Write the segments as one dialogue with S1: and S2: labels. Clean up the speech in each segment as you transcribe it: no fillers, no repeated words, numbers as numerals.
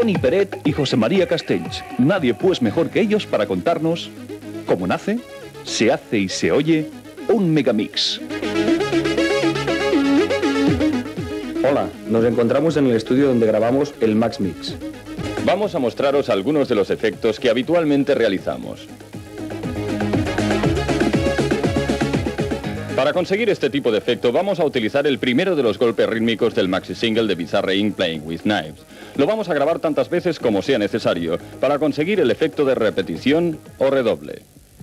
S1: Dani Peret y José María Castells. Nadie pues mejor que ellos para contarnos cómo nace, se hace y se oye un megamix.
S2: Hola, nos encontramos en el estudio donde grabamos el Max Mix.
S3: Vamos a mostraros algunos de los efectos que habitualmente realizamos. Para conseguir este tipo de efecto vamos a utilizar el primero de los golpes rítmicos del maxi single de Bizarre Inc. Playing with Knives. Lo vamos a grabar tantas veces como sea necesario para conseguir el efecto de repetición o redoble.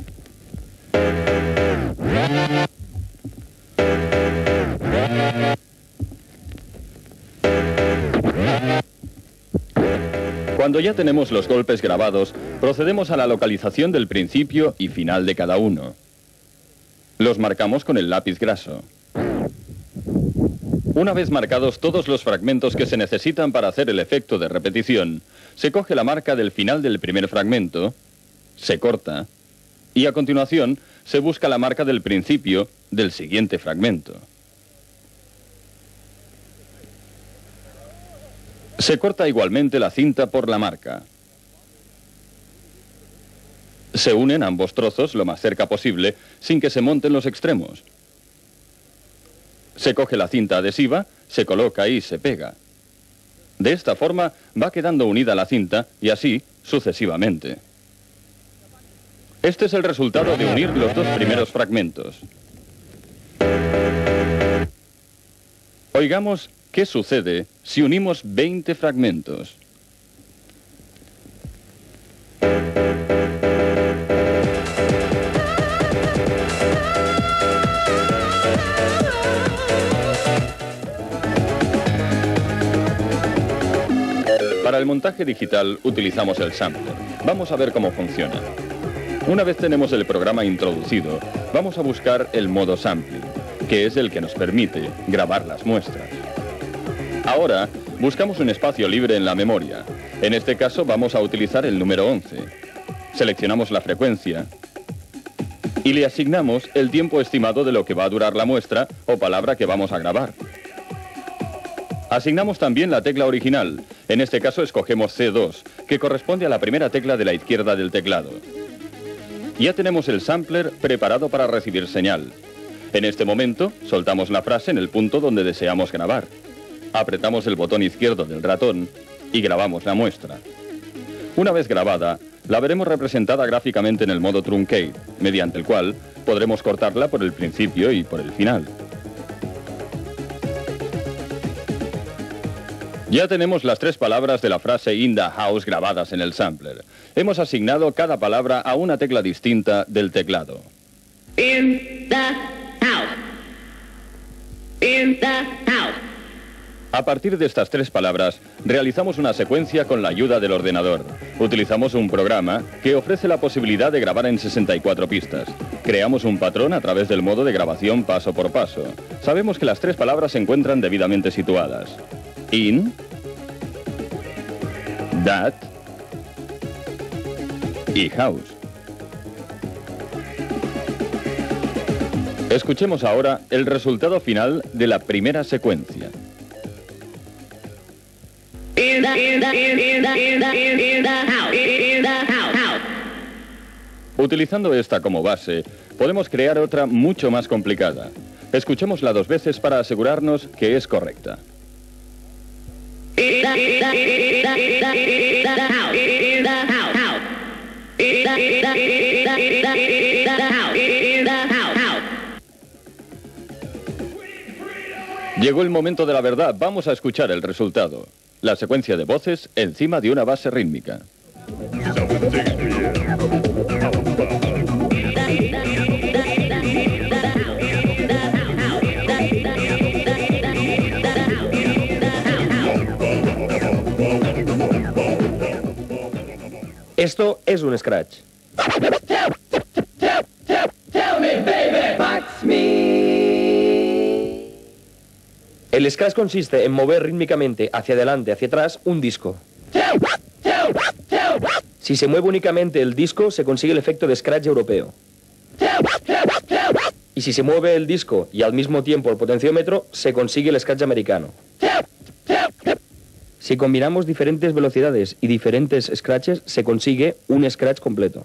S3: Cuando ya tenemos los golpes grabados, procedemos a la localización del principio y final de cada uno. Los marcamos con el lápiz graso. Una vez marcados todos los fragmentos que se necesitan para hacer el efecto de repetición, se coge la marca del final del primer fragmento, se corta, y a continuación se busca la marca del principio del siguiente fragmento. Se corta igualmente la cinta por la marca. Se unen ambos trozos lo más cerca posible sin que se monten los extremos. Se coge la cinta adhesiva, se coloca y se pega. De esta forma va quedando unida la cinta y así sucesivamente. Este es el resultado de unir los dos primeros fragmentos. Oigamos qué sucede si unimos 20 fragmentos. Para el montaje digital utilizamos el sampler. Vamos a ver cómo funciona. Una vez tenemos el programa introducido, vamos a buscar el modo sampling, que es el que nos permite grabar las muestras. Ahora, buscamos un espacio libre en la memoria. En este caso vamos a utilizar el número 11. Seleccionamos la frecuencia y le asignamos el tiempo estimado de lo que va a durar la muestra o palabra que vamos a grabar. Asignamos también la tecla original. En este caso escogemos C2, que corresponde a la primera tecla de la izquierda del teclado. Ya tenemos el sampler preparado para recibir señal. En este momento, soltamos la frase en el punto donde deseamos grabar. Apretamos el botón izquierdo del ratón y grabamos la muestra. Una vez grabada, la veremos representada gráficamente en el modo Truncate, mediante el cual podremos cortarla por el principio y por el final. Ya tenemos las tres palabras de la frase In the House grabadas en el sampler. Hemos asignado cada palabra a una tecla distinta del teclado.
S4: In the house. In the house.
S3: A partir de estas tres palabras, realizamos una secuencia con la ayuda del ordenador. Utilizamos un programa que ofrece la posibilidad de grabar en 64 pistas. Creamos un patrón a través del modo de grabación paso por paso. Sabemos que las tres palabras se encuentran debidamente situadas. In, that y house. Escuchemos ahora el resultado final de la primera secuencia. Utilizando esta como base, podemos crear otra mucho más complicada. Escuchémosla 2 veces para asegurarnos que es correcta. Llegó el momento de la verdad, vamos a escuchar el resultado. La secuencia de voces encima de una base rítmica.
S2: Esto es un scratch. El scratch consiste en mover rítmicamente hacia adelante, hacia atrás, un disco. Si se mueve únicamente el disco, se consigue el efecto de scratch europeo. Y si se mueve el disco y al mismo tiempo el potenciómetro, se consigue el scratch americano. Si combinamos diferentes velocidades y diferentes scratches, se consigue un scratch completo.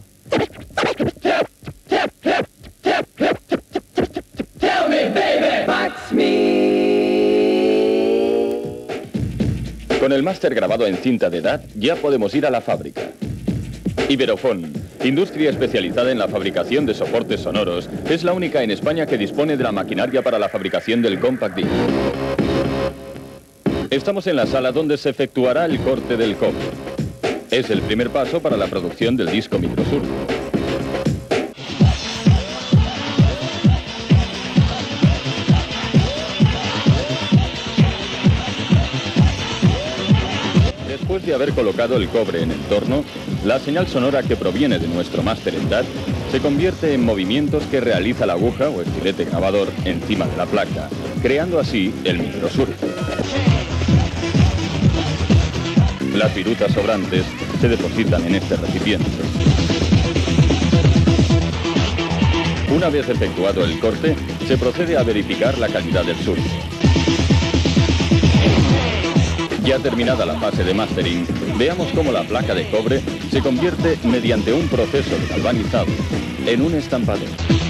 S3: Con el máster grabado en cinta de DAT ya podemos ir a la fábrica. Iberofon, industria especializada en la fabricación de soportes sonoros, es la única en España que dispone de la maquinaria para la fabricación del Compact Disc. Estamos en la sala donde se efectuará el corte del cobre. Es el primer paso para la producción del disco microsurdo. Después de haber colocado el cobre en el torno, la señal sonora que proviene de nuestro máster en DAT se convierte en movimientos que realiza la aguja o estilete grabador encima de la placa, creando así el microsurdo. Las virutas sobrantes se depositan en este recipiente. Una vez efectuado el corte, se procede a verificar la calidad del surdo. Ya terminada la fase de mastering, veamos cómo la placa de cobre se convierte, mediante un proceso de galvanizado, en un estampador.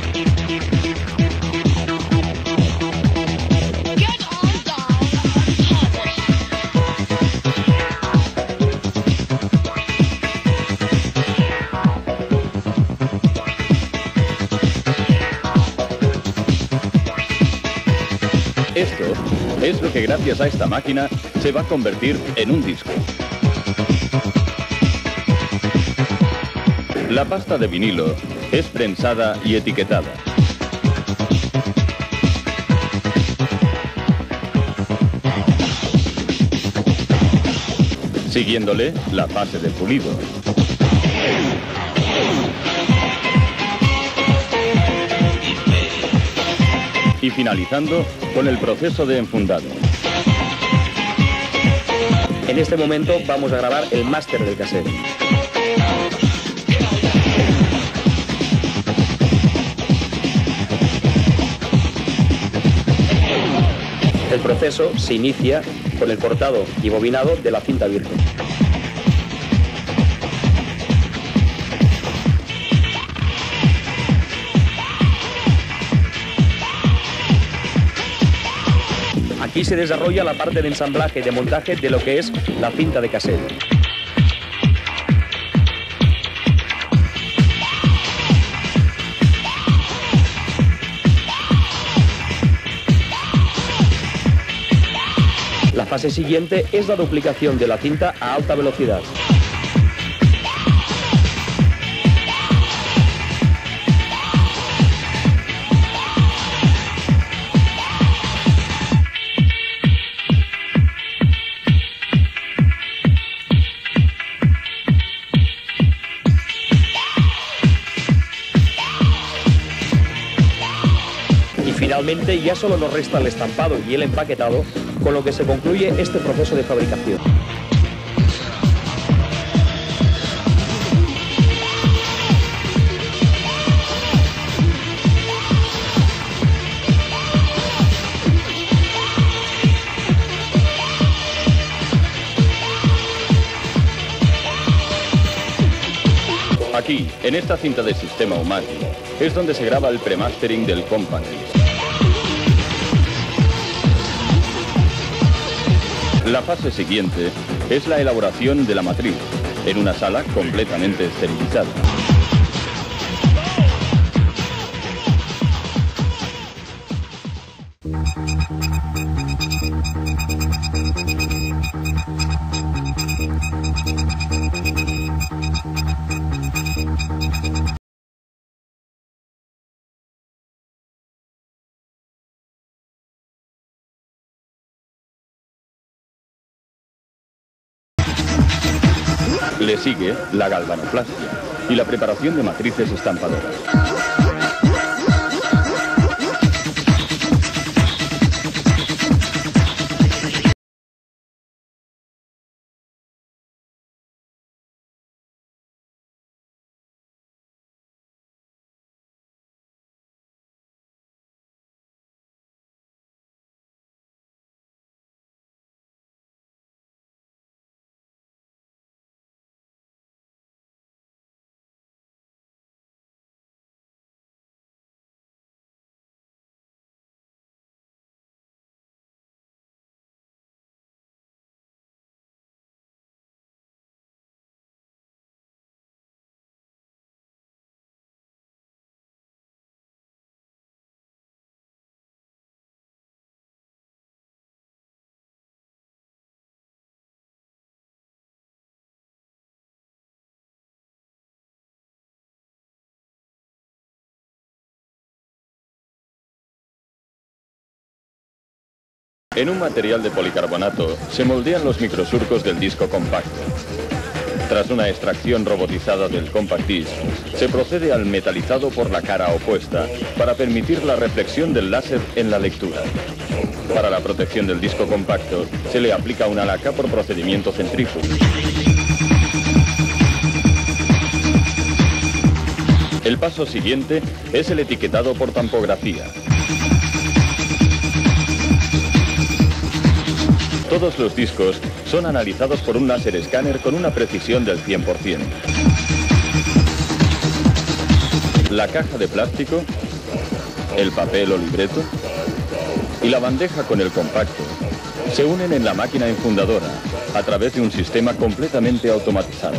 S3: Esto es lo que gracias a esta máquina se va a convertir en un disco. La pasta de vinilo es prensada y etiquetada. Siguiéndole la fase de pulido. Y finalizando con el proceso de enfundado.
S2: En este momento vamos a grabar el máster del cassette. El proceso se inicia con el cortado y bobinado de la cinta virgen. Aquí se desarrolla la parte de ensamblaje y de montaje de lo que es la cinta de cassette. La fase siguiente es la duplicación de la cinta a alta velocidad. Finalmente ya solo nos resta el estampado y el empaquetado, con lo que se concluye este proceso de fabricación.
S3: Aquí, en esta cinta de sistema Umati, es donde se graba el premastering del Compact Disc. La fase siguiente es la elaboración de la matriz, en una sala completamente esterilizada. Le sigue la galvanoplastia y la preparación de matrices estampadoras. En un material de policarbonato se moldean los microsurcos del disco compacto. Tras una extracción robotizada del compact disc, se procede al metalizado por la cara opuesta para permitir la reflexión del láser en la lectura. Para la protección del disco compacto, se le aplica una laca por procedimiento centrífugo. El paso siguiente es el etiquetado por tampografía. Todos los discos son analizados por un láser escáner con una precisión del 100%. La caja de plástico, el papel o libreto y la bandeja con el compacto se unen en la máquina enfundadora a través de un sistema completamente automatizado.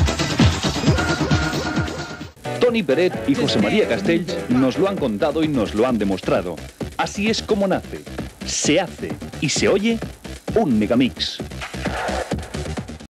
S1: Toni Peret y José María Castells nos lo han contado y nos lo han demostrado. Así es como nace, se hace y se oye un Megamix.